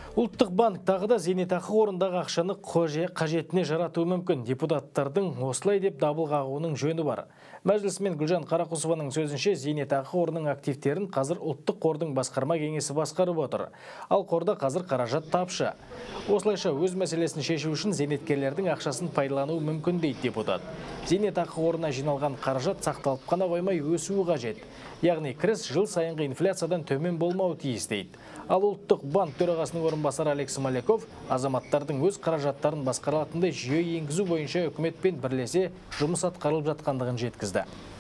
Ұлттық банк тағы да зейнетақы қорындағы ақшаны қажетіне жаратуы мүмкін. Депутаттардың осылай деп дабыл қағуының жөні бар. Мәжілісмен Гүлжан Қарақұсованың сөзінше, зейнетақы қорының активтерін қазір ұлттық қордың басқарма кеңесі басқарып отыр. Ал қорда қазір қаражат тапшы. Осылайша өз мәселесін шешу үшін зейнеткерлердің ақшасын пайдалануы мүмкін дейді депутат. Зейнетақы қорына жиналған қаражат сақталып қана қоймай өсуі қажет. Яғни кіріс жыл сайынғы инфляциядан төмен болмауы тиіс дейді. Ал ұлттық банк төрағасының орынбасары Алексей Смоляков азаматтардың өз қаражаттарын басқарылатындай жүйе енгізу бойынша үкіметпен бірлесе жұмыс атқарылып жатқандығын жеткізді.